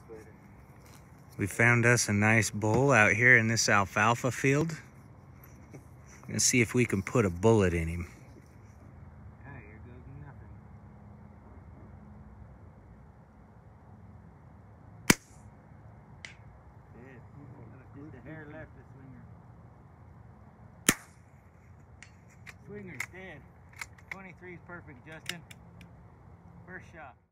We found us a nice bull out here in this alfalfa field. Let's see if we can put a bullet in him. Ah, here goes nothing. Dead. Just a hair left the swinger. Swinger's dead. 23's perfect, Justin. First shot.